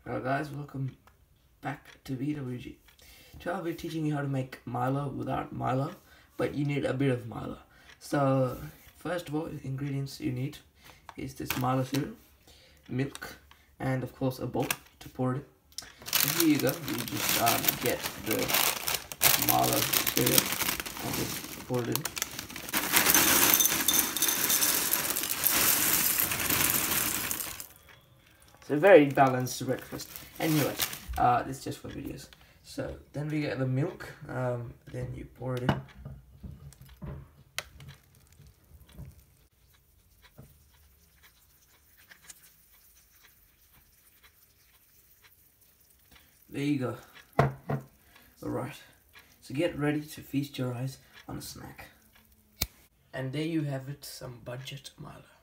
Hello guys, welcome back to VWG. Today I'll be teaching you how to make Milo without Milo, but you need a bit of Milo. So first of all, the ingredients you need is this Milo cereal, milk, and of course a bowl to pour it in. And here you go, you just get the Milo cereal and just pour it in. It's a very balanced breakfast. Anyway, this is just for videos. So then we get the milk. Then you pour it in. There you go. Alright. So get ready to feast your eyes on a snack. And there you have it, some budget Milo.